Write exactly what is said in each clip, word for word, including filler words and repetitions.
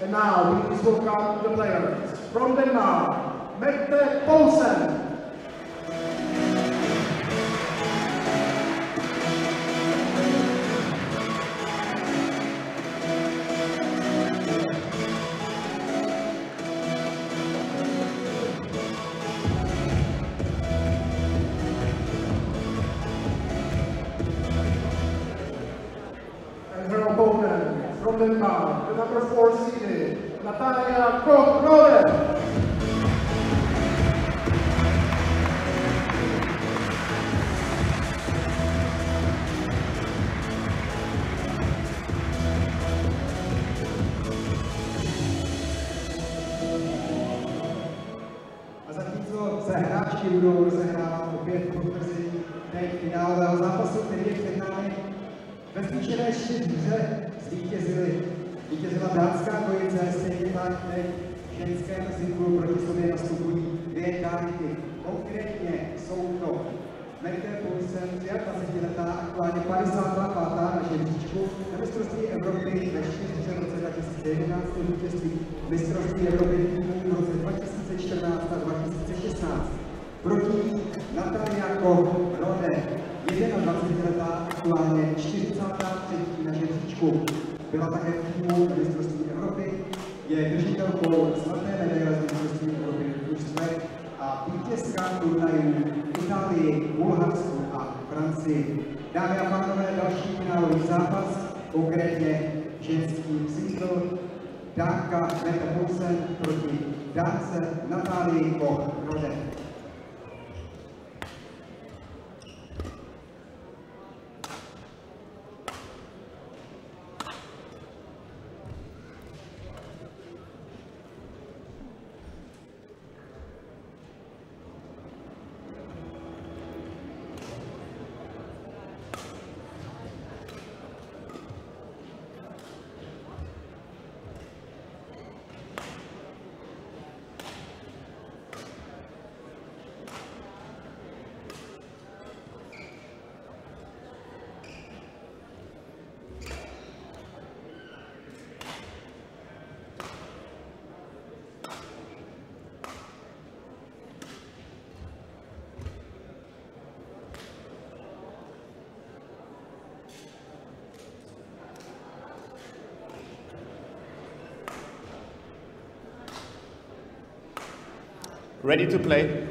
And now, please welcome the players from Denmark, Mette Poulsen. And her opponent from Denmark, the number four seeded, Natalia Koch Rohde. A zatímco se hráči budou rozehrávat opět potvrzení teď finálového zápasu, který je před námi, ve smíšené čtyřhře zvítězili. Vítězila dánská dvojice, stejně tak teď v ženském singlu proti sobě nastupují dvě dánky. Konkrétně jsou to Mette Poulsen, dvacetiletá, aktuálně padesátá pátá na žebříčku, na mistrovství Evropy ve čtyřhře v roce dva tisíce jedenáct, vítězství mistrovství Evropy v roce dva tisíce čtrnáct a dva tisíce šestnáct. Proti Natalia Koch Rohde, jednadvacetiletá, aktuálně čtyřicátá třetí na žebříčku. Byla také v týmu na mistrovství Evropy, je držitelkou zlaté medaile z mistrovství Evropy v družstve a vítězka turnajů v Itálii, Bulharsku a Francii. Dámy a pánové, další finálový zápas, konkrétně ženský single, Dánka Mette Poulsen proti Dánce Natalii Koch Rohde. Ready to play?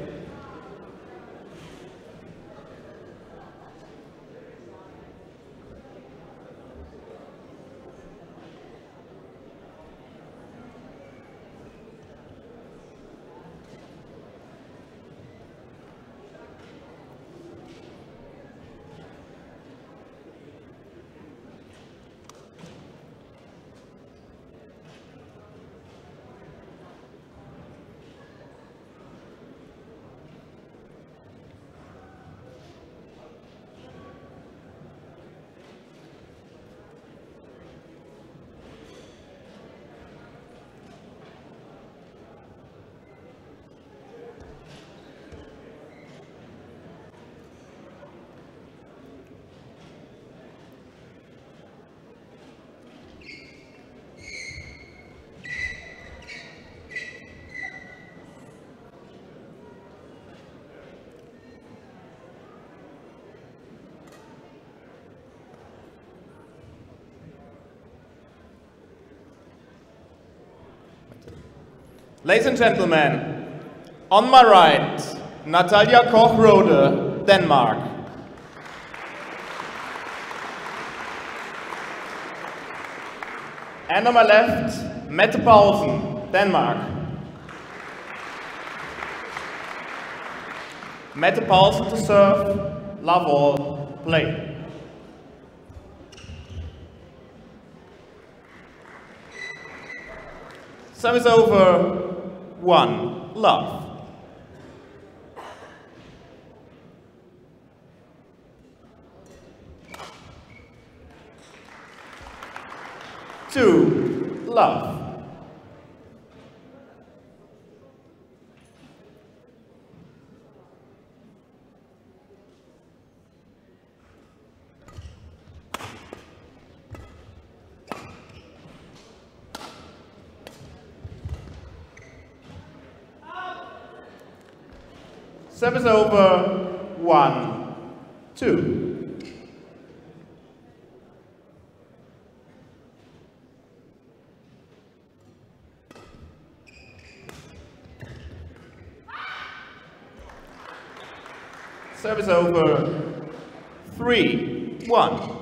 Ladies and gentlemen, on my right, Natalia Koch Rohde, Denmark. And on my left, Mette Poulsen, Denmark. Mette Poulsen to serve, love all, play. Service over, one, love. Two, love. Service over, one, two. Service over, three, one.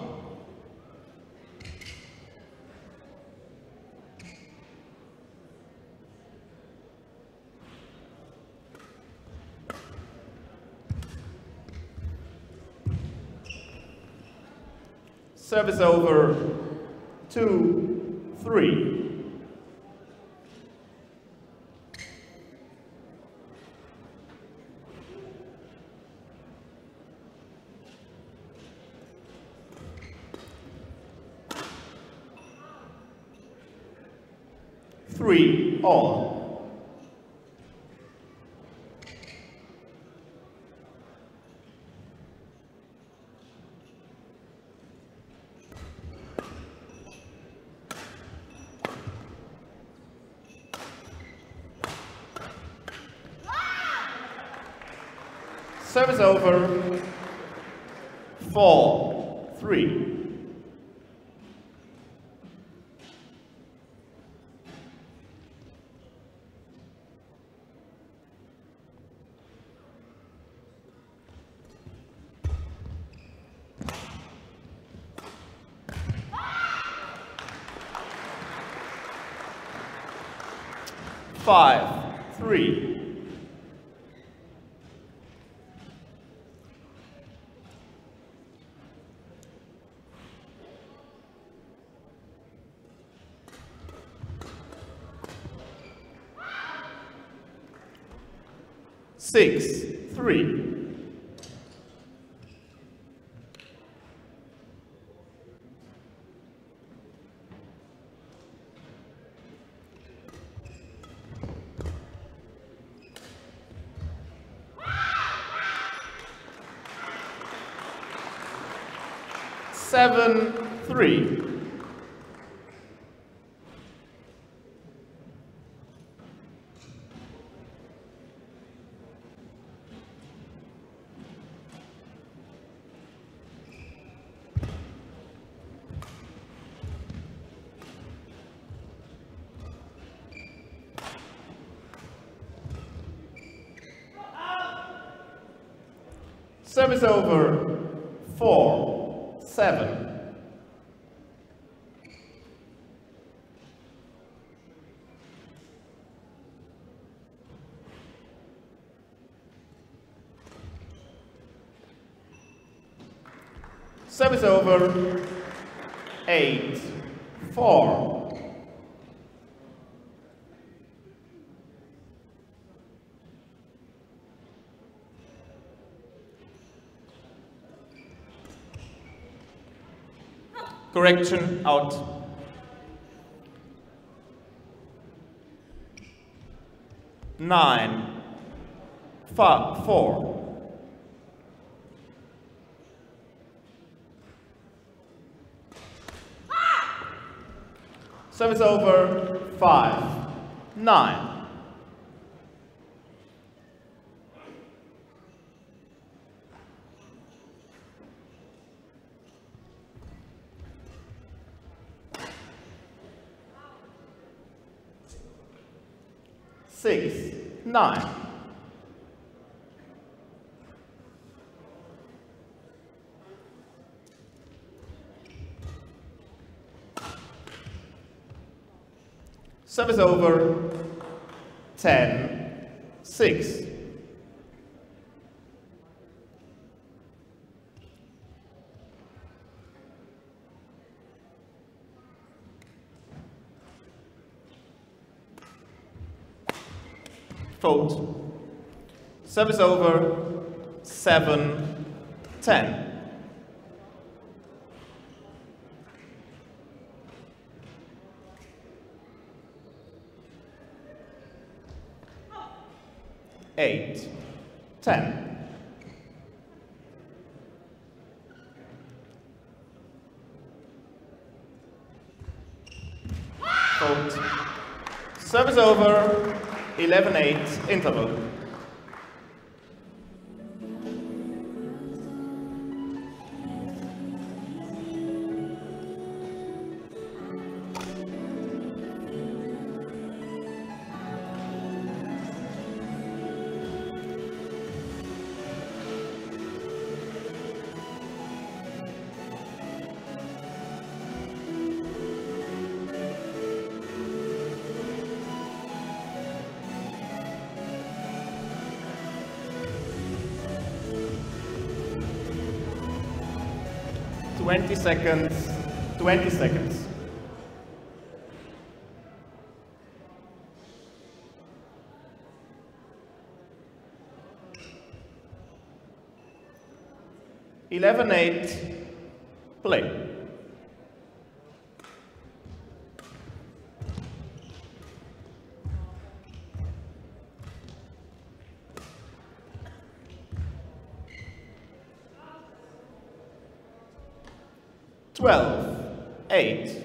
Service over, two, three. Three, all. Service over, four, three. Five, three. Six, three. Seven, three. Service over, four, seven. Service over, eight, four. Correction, out. Nine, five, four. Service over, five, nine. Six, nine. Service over, ten, six. Fault. Service over, seven, ten. Eight, ten. Fault. Service over, eleven eight, interval. twenty seconds, twenty seconds. eleven eight, play. twelve eight.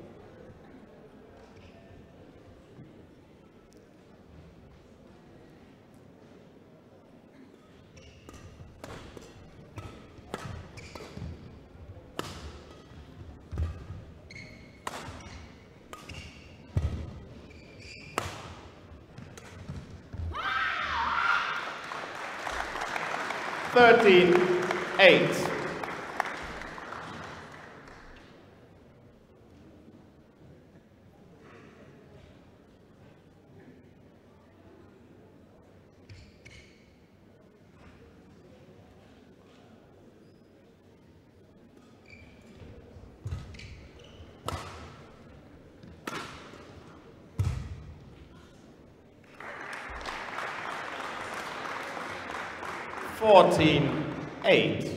thirteen eight. fourteen eight.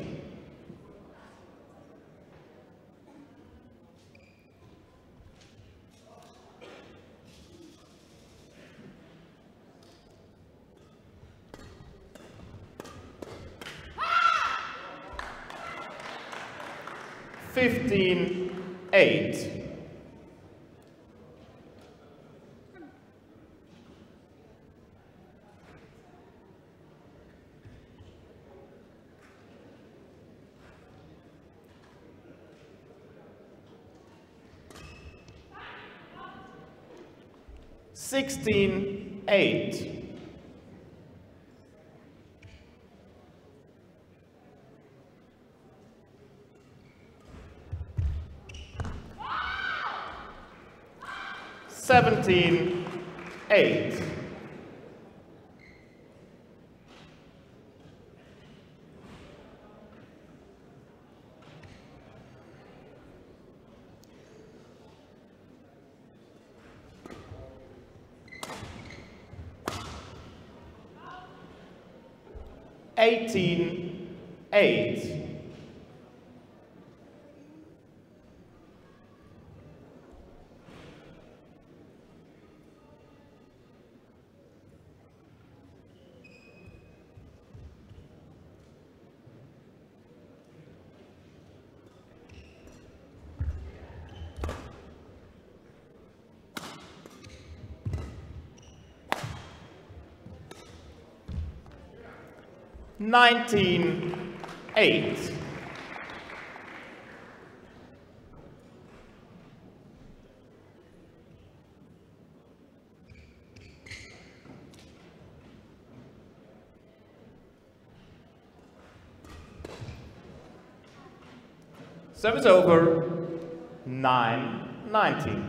fifteen eight. sixteen eight. seventeen eight. eighteen eight. nineteen eight. Service over, nine nineteen.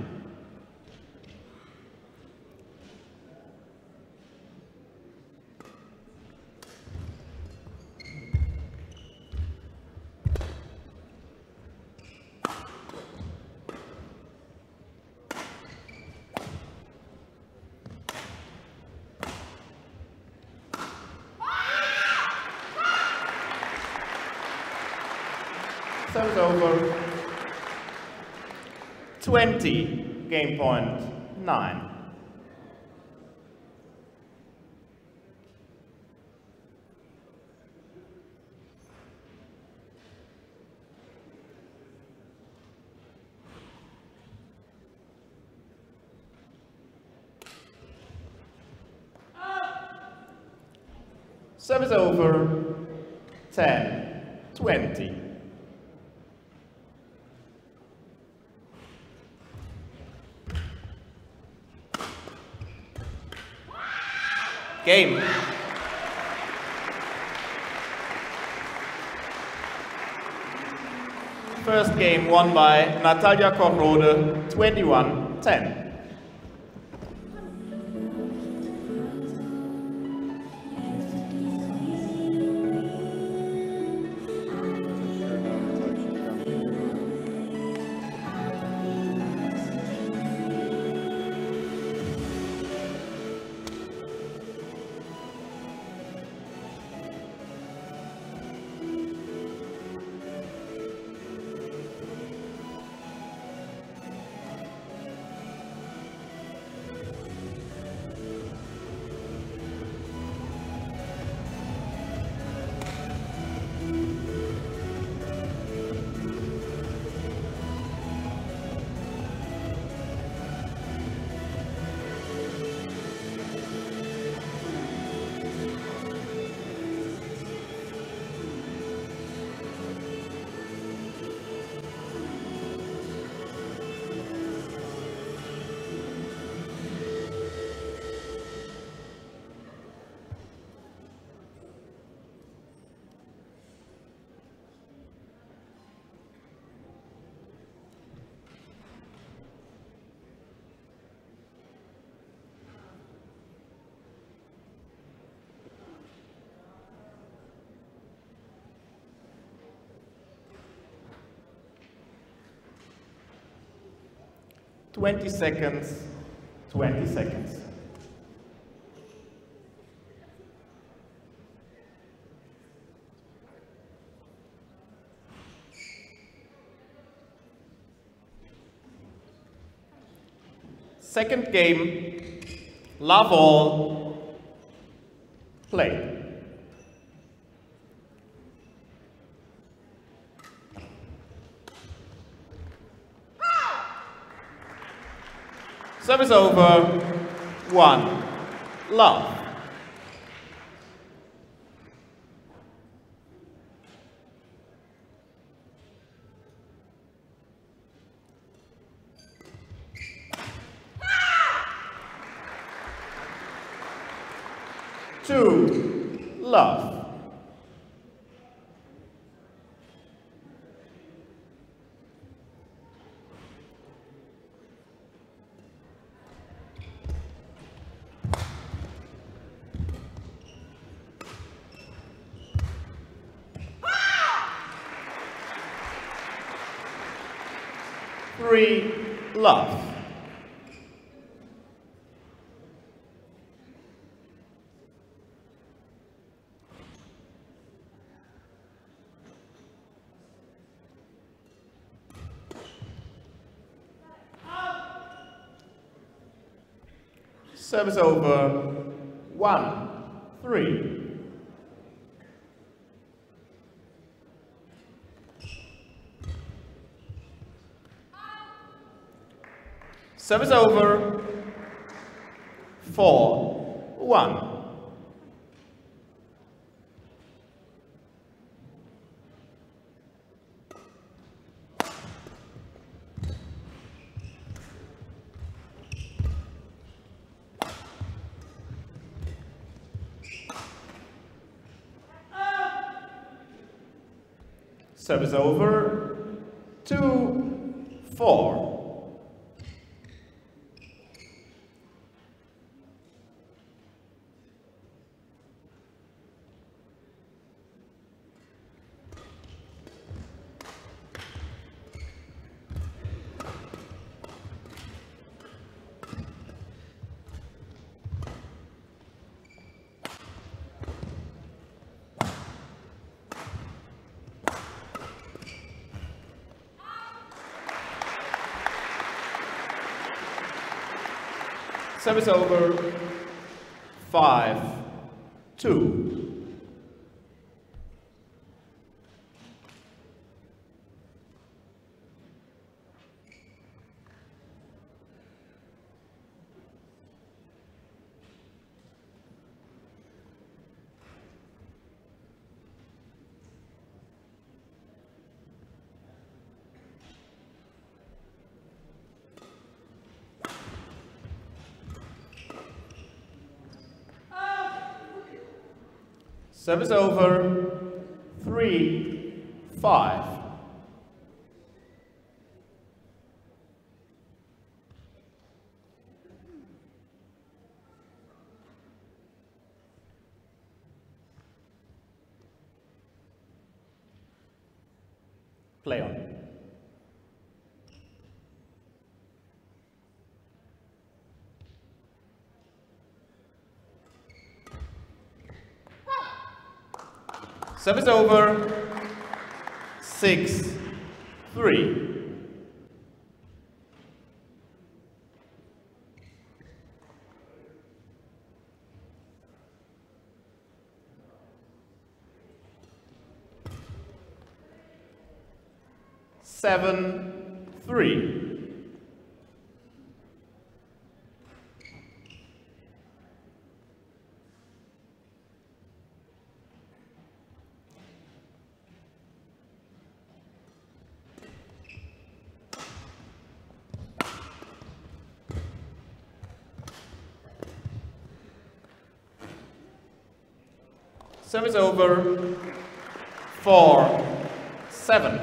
Service over, twenty, game point, nine. Service over, ten, twenty. Game. First game won by Natalia Koch Rohde, twenty-one ten. twenty seconds, twenty seconds. Second game, love all, play. Service over, one, love. Two, love. Three, love. Service over, one, three. Service over, four, one. Service over, two, four. Service over, five, two. Service over, three, five. Play on. Service over, six, three. Seven, three. Service over, four, seven.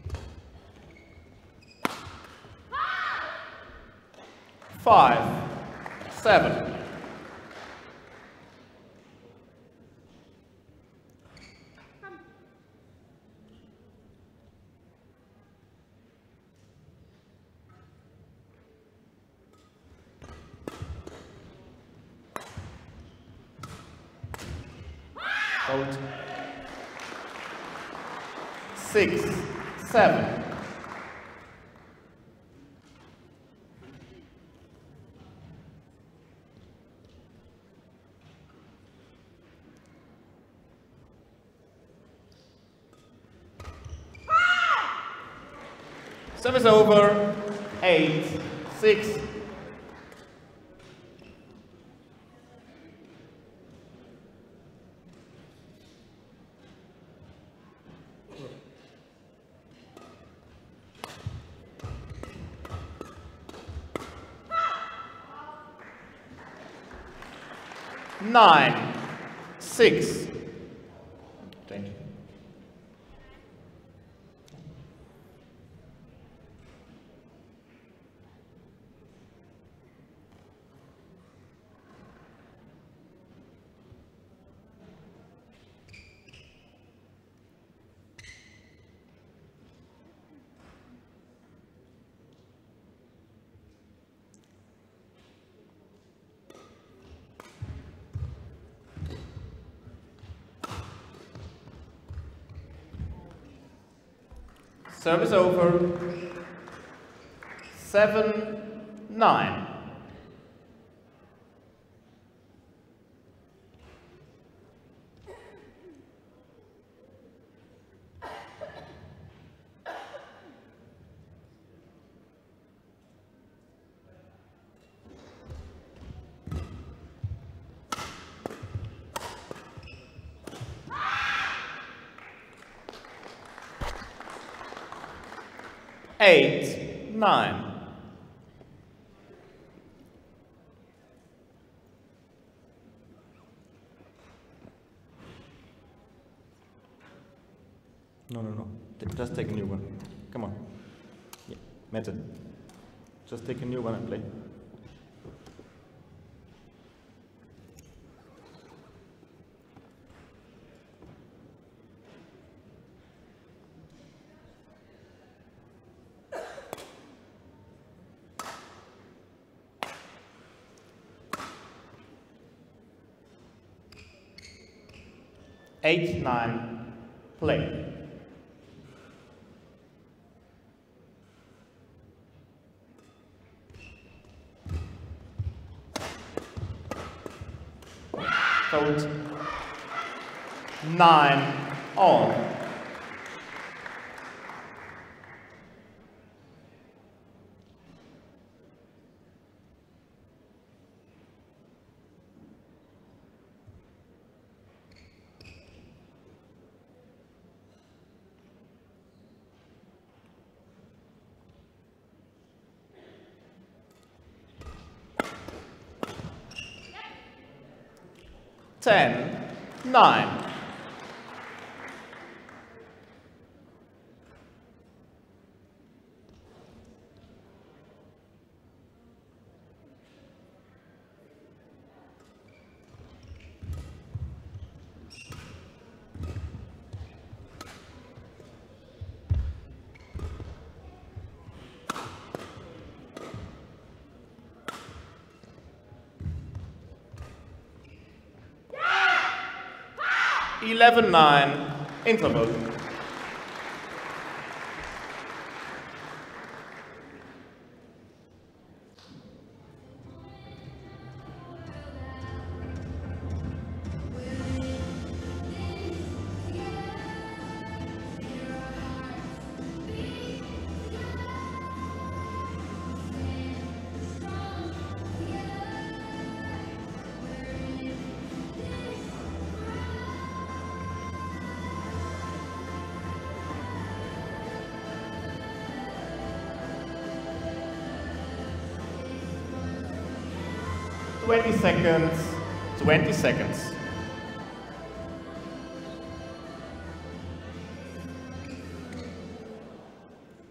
Five, seven. Out. Six, seven. Service over. Eight, six. Nine, six. Change. Service over. Seven, nine. Eight, nine. No, no, no. Just take a new one. Come on. Yeah, Mette. Just take a new one and play. Eight, nine, play. Code nine, on. Ten, nine. Eleven, nine, interval. Twenty seconds, twenty seconds.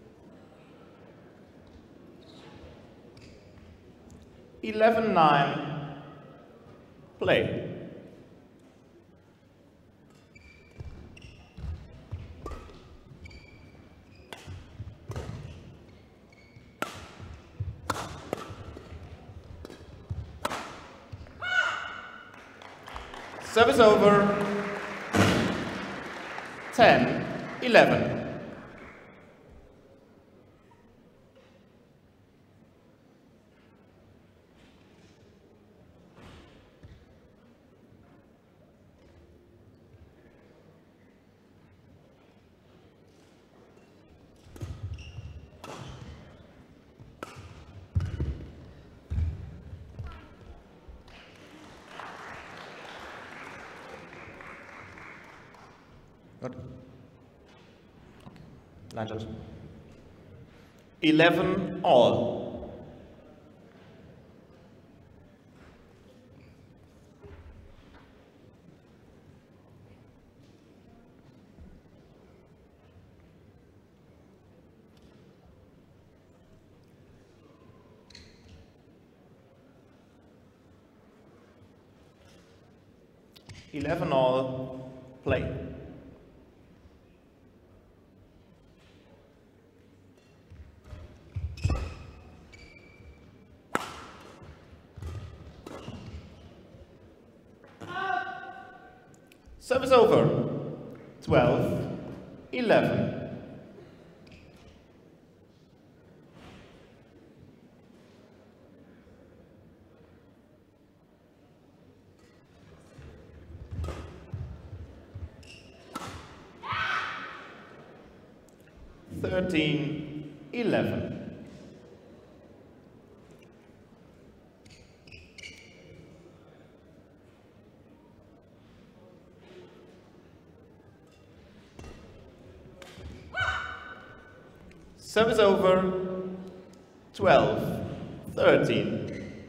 Eleven, nine. play. Service over. ten eleven. Good. Line judge. eleven all. eleven all, play. Service over. twelve eleven. thirteen eleven. Service over. twelve thirteen.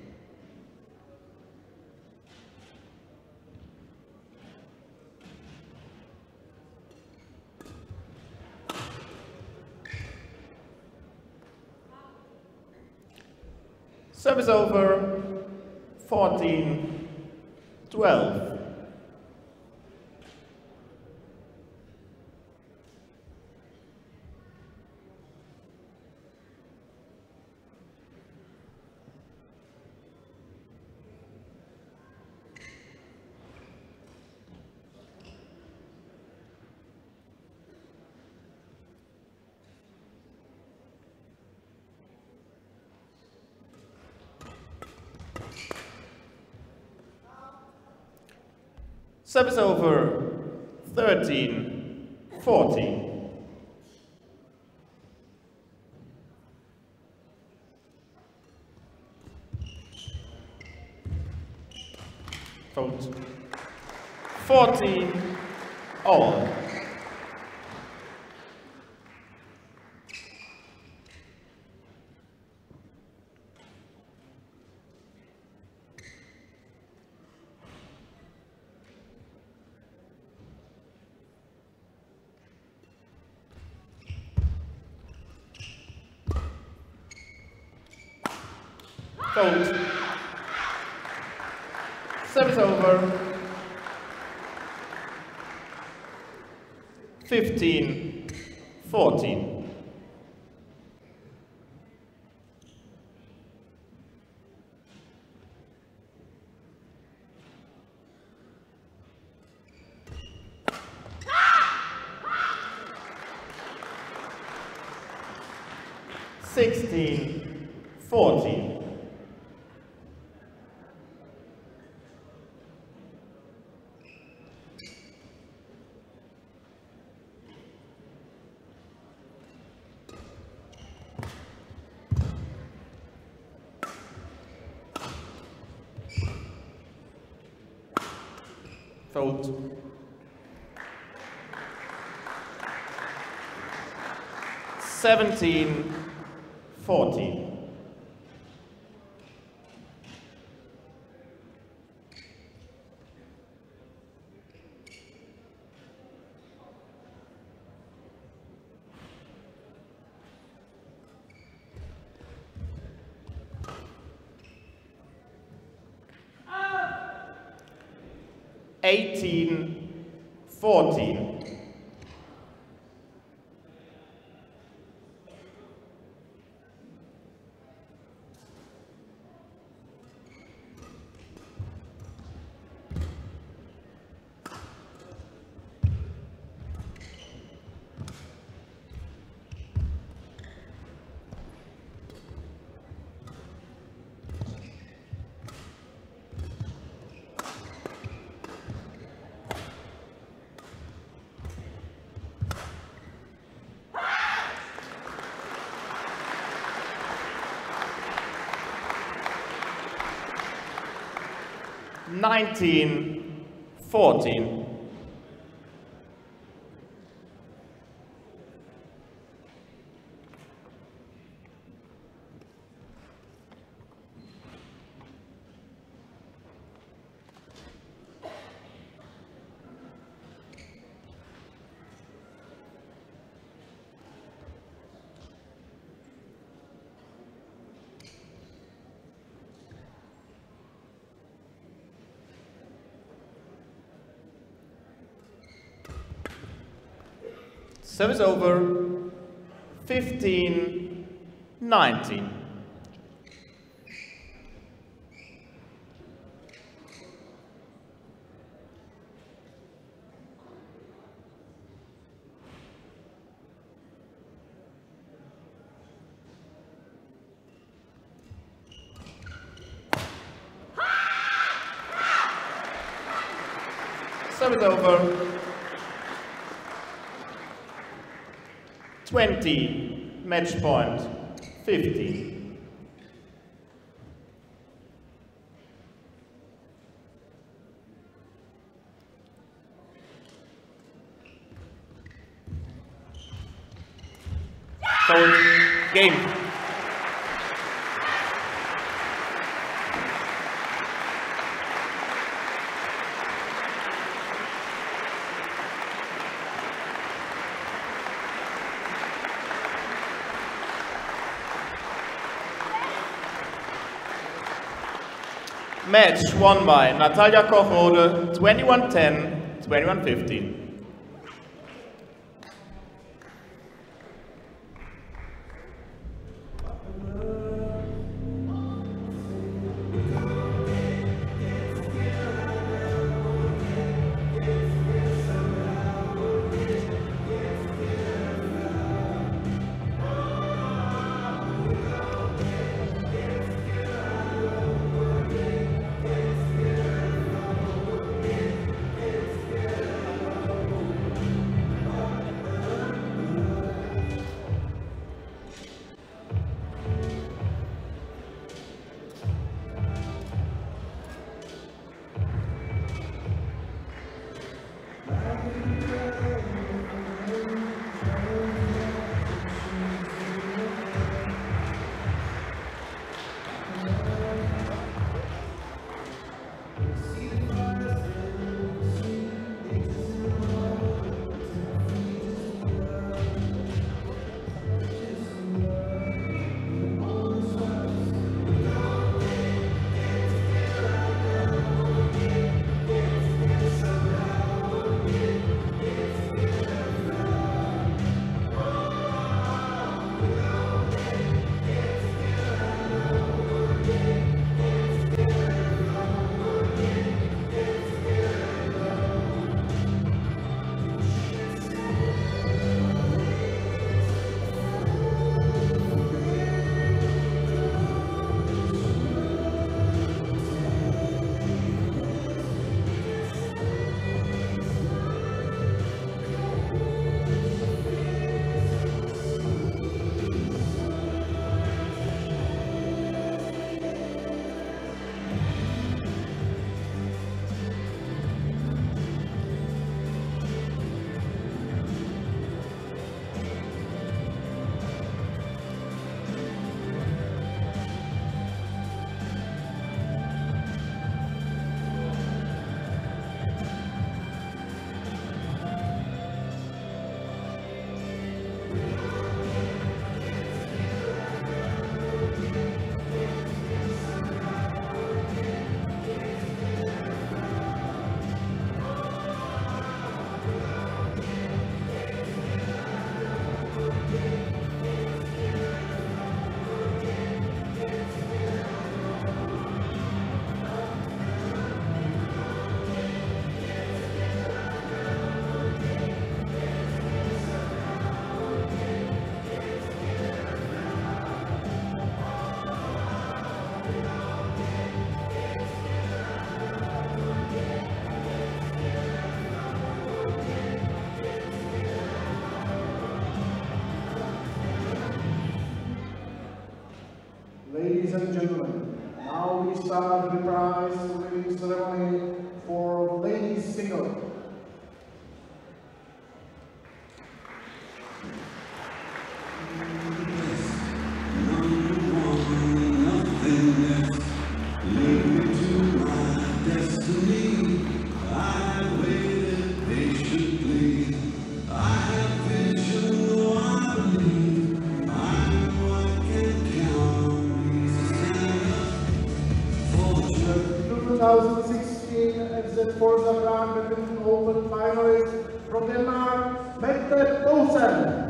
Service over. fourteen twelve. Service over. thirteen fourteen. Fault. fourteen all. Fault. Service over. fifteen fourteen. sixteen fourteen. Fault. seventeen fourteen. eighteen fourteen. nineteen fourteen. Service over, fifteen nineteen. Service over. twenty, match point, fifteen. So, game. Match won by Natalia Koch Rohde, twenty-one ten, twenty-one fifteen. and gentlemen, now we start the prize revealing ceremony for ladies single. twenty sixteen F Z FORZA Prague Badminton Open finalist from Denmark, Mette Poulsen.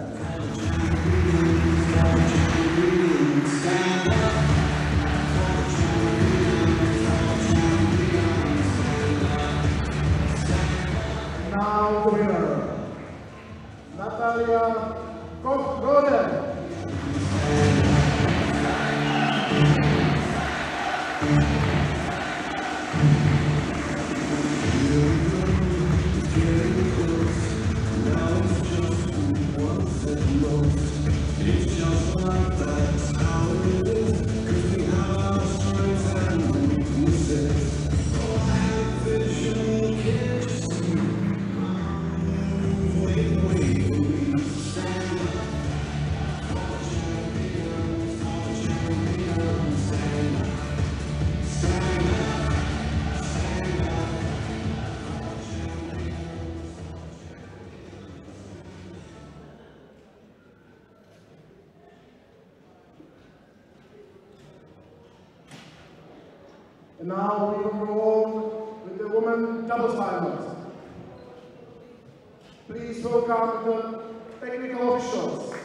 Now the winner, Natalia Koch Rohde. And now we will go on with the women doubles finals. Please welcome the technical officials.